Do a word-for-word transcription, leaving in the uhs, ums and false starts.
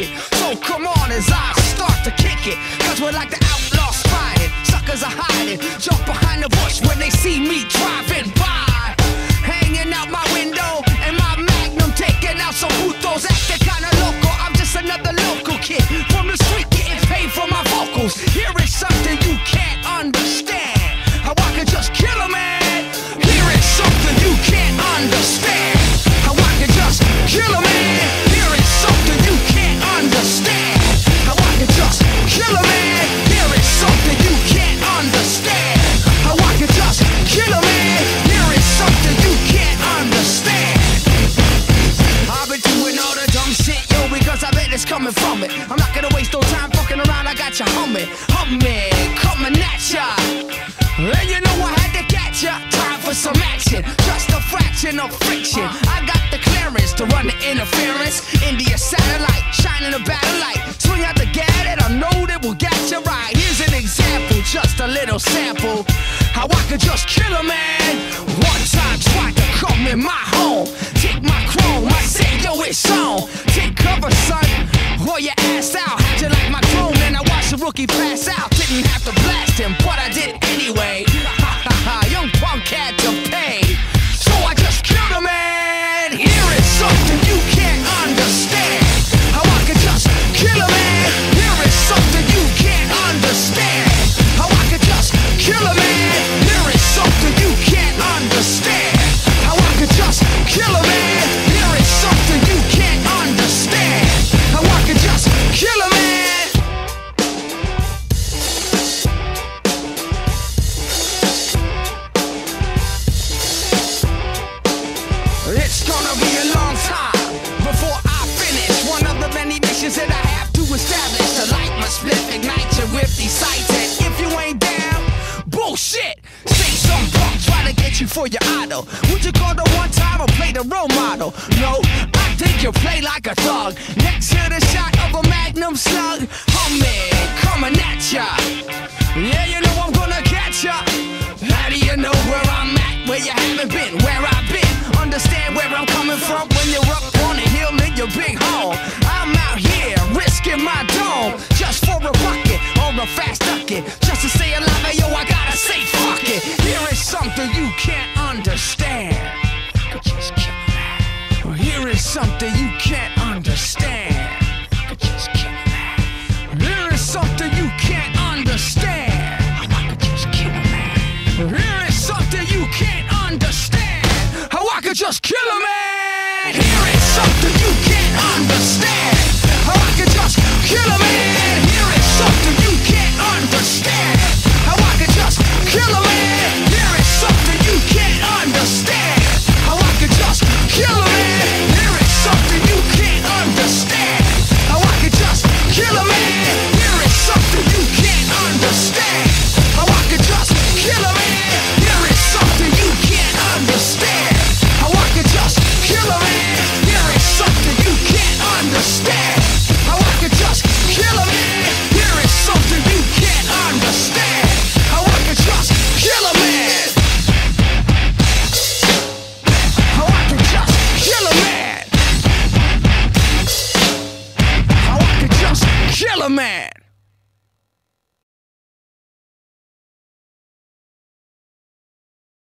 wicked. So come on as I start to kick it, cause we're like the outlaws fighting. Suckers are hiding, jump behind the bush when they see me driving by. Hanging out my window and my Magnum, taking out some putos, acting kinda loco. I'm just another local kid from the street getting paid for my vocals. Here is something you can't understand, how I can just kill a man. Here is something you can't understand, how I can just kill a man. Here is something you can't understand, how I can just kill a man. Here is something you can't understand, how I can just kill a man. Here is something you can't understand. I've been doing all the dumb shit, yo, because I bet it's coming from it. I'm not gonna waste no time fucking around, I got you humming, humming, coming at ya. And you know I had to catch ya. Time for some action, just a fraction of friction. I got the clearance to run the interference. India satellite, shining a battle light. Swing out the gat and I know that we'll get you right. Here's an example, just a little sample, how I could just kill a man. One time tried to come in my home, take my chrome, I said yo it's on. Take cover son, or your ass out. Had you like my chrome and I watched the rookie pass out. Didn't have to blast him, but I did anyway. Ha ha ha, young punk had to pay, so I just killed a man. Here is something you can't understand, how I could just kill a man. Here is something you can't understand, how I could just kill a man. Here is something you can't understand, how I could just kill a man. Here is something you can't understand, how I could just kill a man. It's gonna be a long time before I finish one of the many missions that I have to establish. To light my split, ignite you with these sights. And if you ain't down, bullshit. Say some punk try to get you for your idol. Would you call the one time or play the role model? No, I think you play like a thug. Next to the shot of a magnum slug, humming, coming at ya. Yeah, you know I'm gonna catch ya. How do you know where I'm at, where you haven't been, where I've been? Understand where I'm coming from when you're up on a hill in your big home. I'm out here risking my dome just for a bucket or a fast ducket. Just to stay alive, and yo, I gotta say fuck it. Here is something you can't understand. I could just kill a man. Here is something you can't understand. I could just kill a man. Here is something you can't understand. I could just kill a man. Here is something you can't understand, how I could just kill a man. Here is something you can't understand, how I could just kill a man. Here is something you can't understand, how I could just kill a man. Here is something you can't understand, how I could just kill a man. Here is something you can't understand, how I could just kill a man. Here is something you can't understand, how I could just kill a man. Here is something you can't understand, how I could just kill a man. Here is something you can't understand, how I could just kill a man. Here is something you can't understand, how I could just kill a man. How I could just kill a man. How I could just kill a man.